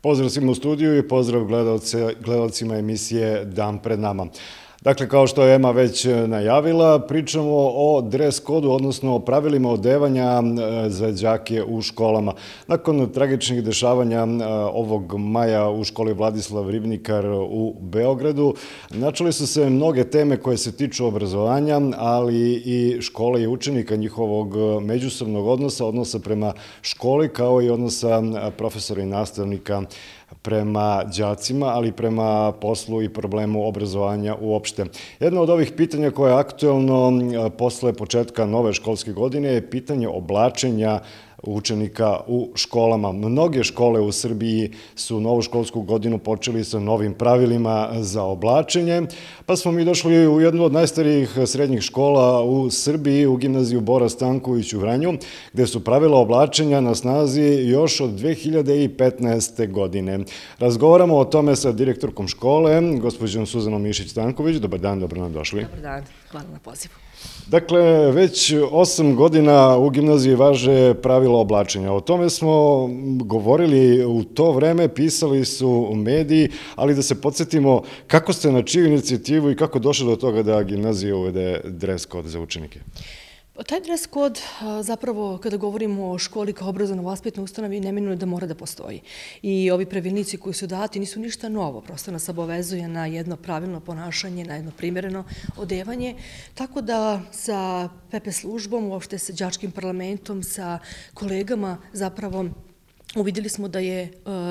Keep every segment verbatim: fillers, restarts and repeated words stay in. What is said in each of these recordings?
Pozdrav svima u studiju i pozdrav gledalcima emisije Dan pred nama. Dakle, kao što je Ema već najavila, pričamo o dres kodu, odnosno o pravilima odevanja za đake u školama. Nakon tragičnih dešavanja ovog maja u školi Vladislav Ribnikar u Beogradu, načeli su se mnoge teme koje se tiču obrazovanja, ali i škole i učenika, njihovog međusobnog odnosa, odnosa prema školi, kao i odnosa profesora i nastavnika prema đacima, ali i prema poslu i problemu obrazovanja uopšte. Jedno od ovih pitanja koje je aktuelno posle početka nove školske godine je pitanje oblačenja učenika u školama. Mnoge škole u Srbiji su novu školsku godinu počeli sa novim pravilima za oblačenje, pa smo mi došli u jednu od najstarijih srednjih škola u Srbiji, u gimnaziju Bora Stanković u Vranju, gde su pravila oblačenja na snazi još od dve hiljade petnaeste. godine. Razgovaramo o tome sa direktorkom škole, gospođom Suzanom Mišić-Stanković. Dobar dan, dobro nam došli. Dobar dan, hvala na pozivu. Dakle, već osam godina u gimnaziji važe pravila oblačenja. O tome smo govorili u to vreme, pisali su mediji, ali da se podsjetimo kako ste na čiju inicijativu i kako došlo do toga da gimnazija uvede dres kod za učenike? Taj dres kod, zapravo, kada govorimo o školi kao obrazovno-vaspitnoj ustanovi, neminovno da mora da postoji. I ovi pravilnici koji su dati nisu ništa novo, prosto nas obavezuje na jedno pravilno ponašanje, na jedno primjereno odevanje. Tako da sa P P službom, uopšte sa đačkim parlamentom, sa kolegama, zapravo, uvidjeli smo da je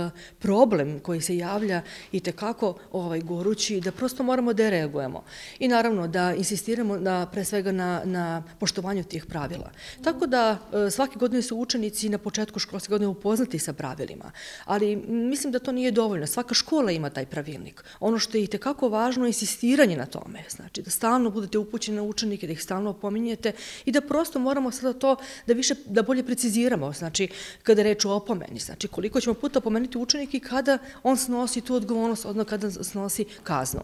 problem koji se javlja i tekako gorući, da prosto moramo da reagujemo. I naravno da insistiramo pre svega na poštovanju tih pravila. Tako da svake godine su učenici na početku školske godine upoznati sa pravilima. Ali mislim da to nije dovoljno. Svaka škola ima taj pravilnik. Ono što je i tekako važno je insistiranje na tome. Znači da stalno budete upućeni na učenike, da ih stalno opominjete i da prosto moramo sada to da više, da bolje preciziramo. Znači kada je reč o opomeni. Znači, koliko ćemo puta pomenuti učenik i kada on snosi tu odgovornost, odnosno kada snosi kaznu.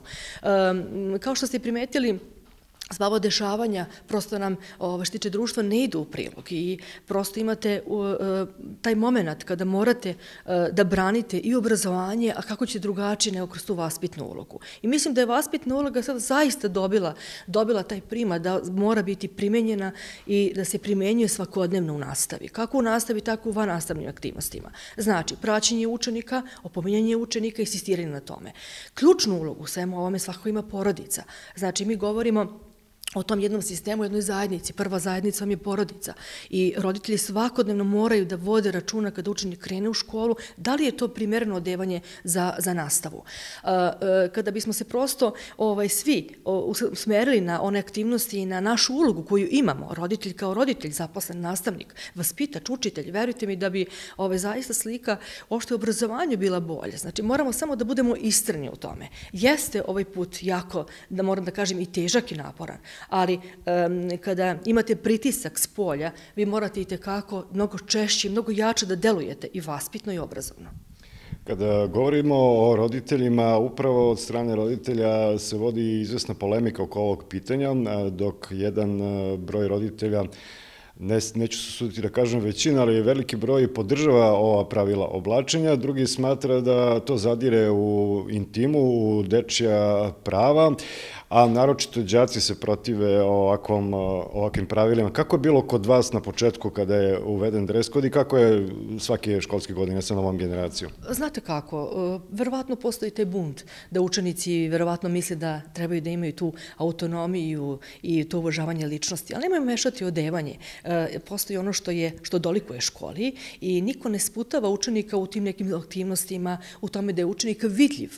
Kao što ste primetili, sva ova dešavanja, prosto nam što tiče društva ne idu u prilog i prosto imate taj moment kada morate da branite i obrazovanje, a kako će drugačije nego kroz tu vaspitnu ulogu. I mislim da je vaspitna uloga sada zaista dobila taj prima da mora biti primenjena i da se primenjuje svakodnevno u nastavi. Kako u nastavi, tako u vannastavnim aktivnostima. Znači, praćenje učenika, opominjanje učenika i insistiranje na tome. Ključnu ulogu u svemu ovome svakako ima porodica. Znači, mi govorimo o tom jednom sistemu, jednoj zajednici. Prva zajednica vam je porodica i roditelji svakodnevno moraju da vode računa kada učenik krene u školu, da li je to primjereno odevanje za nastavu. Kada bismo se prosto svi usmerili na one aktivnosti i na našu ulogu koju imamo, roditelj kao roditelj, zaposlen nastavnik, vaspitač, učitelj, verujte mi da bi zaista slika uopšte obrazovanju bila bolja. Znači, moramo samo da budemo istreni u tome. Jeste ovaj put jako, da moram da kažem, i težak i naporan, ali kada imate pritisak s polja, vi morate i tekako mnogo češće, mnogo jače da delujete i vaspitno i obrazovno. Kada govorimo o roditeljima, upravo od strane roditelja se vodi izvesna polemika oko ovog pitanja, dok jedan broj roditelja, neću se suditi da kažem većina, ali veliki broj podržava ova pravila oblačenja, drugi smatra da to zadire u intimu, u dečija prava, a naročito đaci se protive ovakvim pravilima. Kako je bilo kod vas na početku kada je uveden dres kod i kako je svake školske godine sa novom generacijom? Znate kako, verovatno postoji taj bunt da učenici verovatno misle da trebaju da imaju tu autonomiju i to uvažavanje ličnosti, ali nemoj mešati odevanje. Postoji ono što dolikuje školi i niko ne sputava učenika u tim nekim aktivnostima, u tome da je učenik vidljiv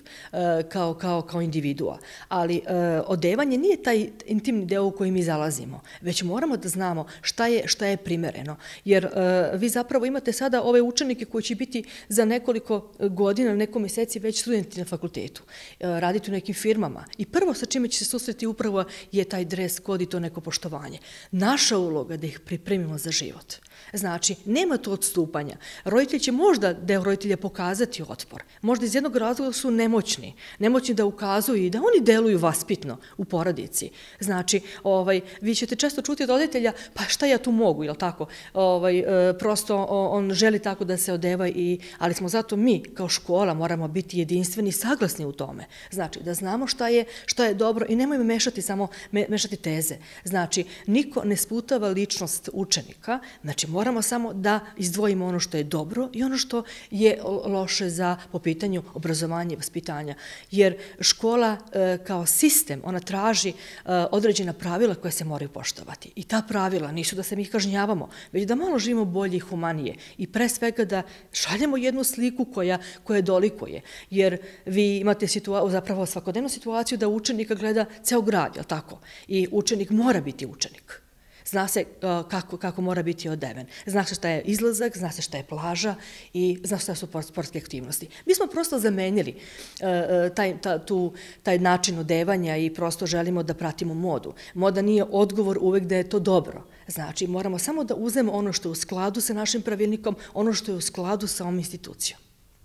kao individua, ali odevanje nije taj intimni deo u koji mi zalazimo, već moramo da znamo šta je primereno. Jer vi zapravo imate sada ove učenike koji će biti za nekoliko godina, neko meseci već studenti na fakultetu, raditi u nekim firmama. I prvo sa čime će se susreti upravo je taj dres kod i to neko poštovanje. Naša uloga da ih pripremimo za život. Znači, nema to odstupanja. Roditelj će možda deo roditelja pokazati otpor. Možda iz jednog razloga su nemoćni. Nemoćni da ukazuju i da oni deluju vaspitno. bitno u porodici. Znači, ovaj, vi ćete često čuti od roditelja, pa šta ja tu mogu, jel tako? Ovaj, e, prosto on želi tako da se odeva, i, ali smo zato mi kao škola moramo biti jedinstveni i saglasni u tome. Znači, da znamo šta je, šta je dobro i nemojmo mešati samo me, mešati teze. Znači, niko ne sputava ličnost učenika, znači moramo samo da izdvojimo ono što je dobro i ono što je loše za po pitanju obrazovanja i vaspitanja. Jer škola e, kao sistem, ona traži e, određena pravila koja se moraju poštovati. I ta pravila nisu da se mi kažnjavamo, već da malo živimo bolje i humanije. I pre svega da šaljemo jednu sliku koja, koja dolikuje. Jer vi imate situa zapravo svakodnevnu situaciju da učenika gleda ceo grad, jel tako? I učenik mora biti učenik. Zna se uh, kako, kako mora biti odeven. Zna se šta je izlazak, zna se šta je plaža i zna se šta su sportske aktivnosti. Mi smo prosto zamenili uh, taj, ta, tu, taj način odevanja i prosto želimo da pratimo modu. Moda nije odgovor uvek da je to dobro. Znači, moramo samo da uzmemo ono što je u skladu sa našim pravilnikom, ono što je u skladu sa ovom institucijom.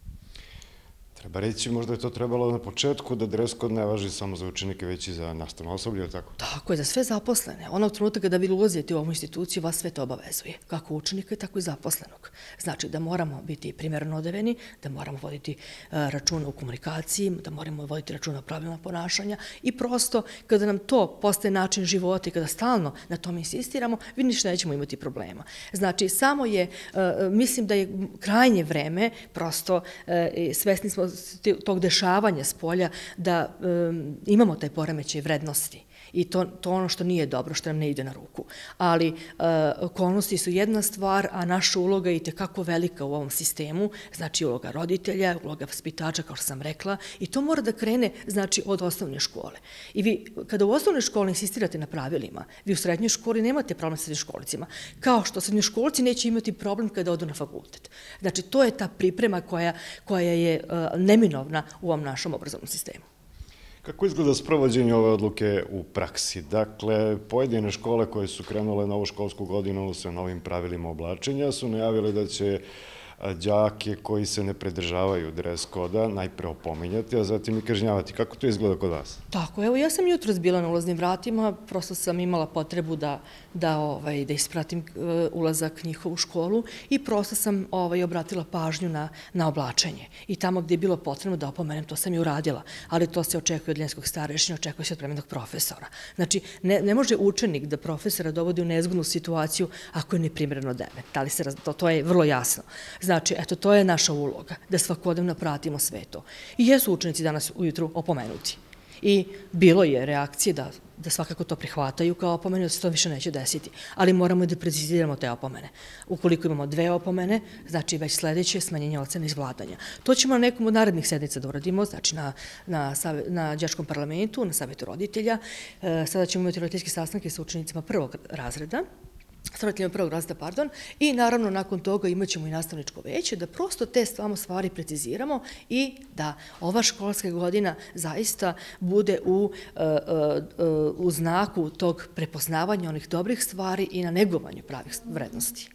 Treba reći, možda je to trebalo na početku, da dres kod ne važi samo za učenike, već i za nastavno osoblje, ili tako? Tako je, za sve zaposlene. Onog trenutka kada vi ulazite u ovu instituciju, vas sve to obavezuje. Kako učenika, tako i zaposlenog. Znači da moramo biti primjerno odeveni, da moramo voditi računa u komunikaciji, da moramo voditi računa o pravilna ponašanja i prosto kada nam to postaje način života i kada stalno na tom insistiramo, vi ništa nećemo imati problema. Znači, samo je, mislim da je krajnje vreme, prosto svesni smo tog dešavanja s polja, da um, imamo taj poremećaj vrednosti. I to, to ono što nije dobro, što nam ne ide na ruku. Ali uh, okolnosti su jedna stvar, a naša uloga je i tekako velika u ovom sistemu, znači uloga roditelja, uloga vaspitača, kao što sam rekla, i to mora da krene, znači, od osnovne škole. I vi, kada u osnovnoj školi insistirate na pravilima, vi u srednjoj školi nemate problem sa srednjoškolicima, kao što srednjoškolci neće imati problem kada odu na fakultet. Znači, to je ta priprema koja, koja je uh, neminovna u ovom našom obrazovnom sistemu. Kako izgleda sprovođenje ove odluke u praksi? Dakle, pojedine škole koje su krenule na ovu školsku godinu sa novim pravilima oblačenja su najavili da će đake koji se ne pridržavaju dres koda najpre opominjati, a zatim i kažnjavati. Kako to izgleda kod vas? Tako, evo, ja sam jutros bila na ulaznim vratima, prosto sam imala potrebu da, da, ovaj, da ispratim uh, ulazak njihov u školu i prosto sam ovaj, obratila pažnju na, na oblačenje. I tamo gdje je bilo potrebno da opomenem, to sam i uradila, ali to se očekuje od ljenskog starešina, očekuje se od premenog profesora. Znači, ne, ne može učenik da profesora dovodi u nezgodnu situaciju ako je neprimjereno odeven. Da li se raz... to, to je vrlo jasno. Znači, eto, to je naša uloga, da svakodnevno pratimo sve to. I jesu učenici danas ujutru opomenuti. I bilo je reakcije da, da svakako to prihvataju kao opomene, da se to više neće desiti. Ali moramo da preciziramo te opomene. Ukoliko imamo dve opomene, znači već sledeće smanjenje ocena iz vladanja. To ćemo na nekom od narednih sednica da uradimo, znači na, na, na đačkom parlamentu, na savjetu roditelja. E, sada ćemo imati roditeljske sastanke sa učenicima prvog razreda, s roditeljima prvog razreda, pardon, i naravno nakon toga imat ćemo i nastavničko veće, da prosto te stvarno stvari preciziramo i da ova školska godina zaista bude u, uh, uh, u znaku tog prepoznavanja onih dobrih stvari i na negovanju pravih vrednosti.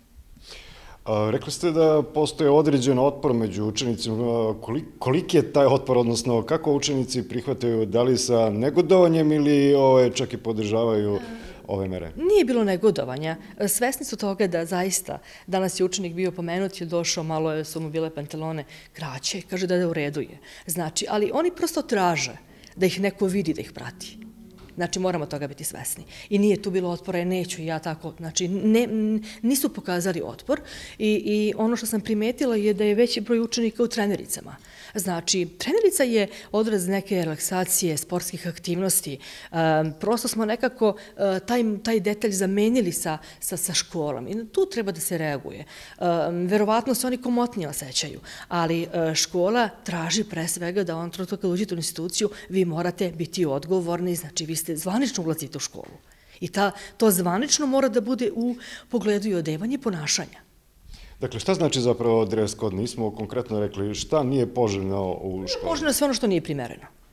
A, rekli ste da postoje određen otpor među učenicima. Koliki je taj otpor, odnosno kako učenici prihvataju, da li sa negodovanjem ili ove, čak i podržavaju ove mere? Nije bilo negodovanja. Svesni su toga da zaista danas je učenik bio pomenut, je došao, malo su mu bile pantalone kraće, kaže da je u redu je. Znači, ali oni prosto traže da ih neko vidi, da ih prati. Znači, moramo toga biti svesni. I nije tu bilo otpora, ja neću, ja tako, znači, ne, nisu pokazali otpor i, i ono što sam primetila je da je veći broj učenika u trenericama. Znači, trenerica je odraz neke relaksacije, sportskih aktivnosti. Um, prosto smo nekako uh, taj, taj detalj zamenili sa, sa, sa školom i tu treba da se reaguje. Um, verovatno se oni komotnije osjećaju, ali uh, škola traži pre svega da on trenutku kad uđete u instituciju vi morate biti odgovorni, znači vi ste zvanično ulazite u školu. I ta, to zvanično mora da bude u pogledu i odevanja i ponašanja. Dakle, šta znači zapravo dres kod? Nismo konkretno rekli šta nije poželjno u školi? Poželjno je sve ono što nije primereno.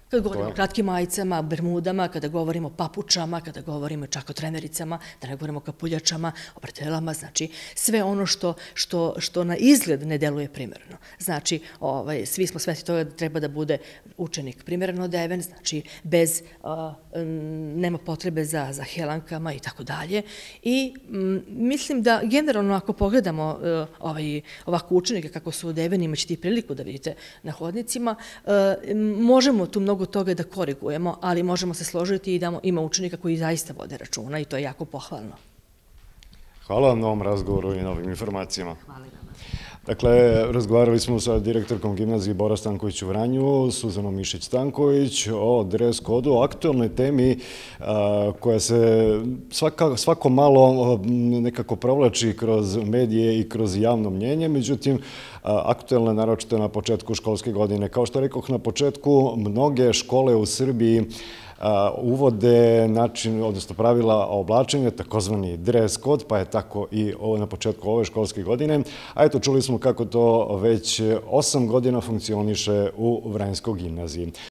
Kad govorimo o kratkim majicama, bermudama, kada govorimo o papučama, kada govorimo čak o trenericama, da ne govorimo o kapuljačama, o bratelama, znači sve ono što, što, što na izgled ne deluje primerno. Znači, ovaj, svi smo sveti toga da treba da bude učenik primerno odeven, znači bez, a, nema potrebe za, za helankama i tako dalje. I m, mislim da generalno ako pogledamo a, ovaj, ovako učenike kako su odeveni, imaćete i priliku da vidite na hodnicima, a, možemo tu mnogo toga da korigujemo, ali možemo se složiti i da ima učenika koji zaista vode računa i to je jako pohvalno. Hvala vam na ovom razgovoru i novim informacijama. Hvala vam. Dakle, razgovarali smo sa direktorkom gimnazije Bora Stanković u Vranju, Suzanom Mišić-Stanković, o dres kodu, o aktualnoj temi a, koja se svaka, svako malo nekako provlači kroz medije i kroz javno mnjenje, međutim, aktualna naročito na početku školske godine. Kao što rekoh na početku, mnoge škole u Srbiji uvode način, odnosno pravila oblačenja, takozvani dress code, pa je tako i na početku ove školske godine. A eto, čuli smo kako to već osam godina funkcioniše u Vranjskoj gimnaziji.